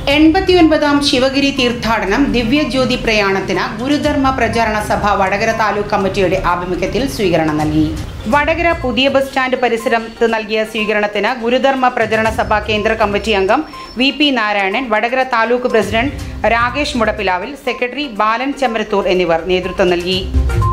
89ാം ശിവഗിരി തീർത്ഥാടനം ദിവ്യജ്യോതി പ്രയാണത്തിന് ഗുരുധർമ്മ പ്രചാരണ സഭ വടകര താലൂക്ക് കമ്മിറ്റിയുടെ ആഭിമുഖ്യത്തിൽ സ്വീകരണം നൽകി. വടകര പുതിയ ബസ് സ്റ്റാൻഡ് പരിസരത്ത് നൽകിയ സ്വീകരണത്തിന് ഗുരുധർമ്മ പ്രചരണ സഭ കേന്ദ്ര കമ്മിറ്റി അംഗം VP Narayanan, Vadakara taluk president Rakesh Mudappilavil, secretary Balan Chemmarathur എന്നിവർ നേതൃത്വം നൽകി.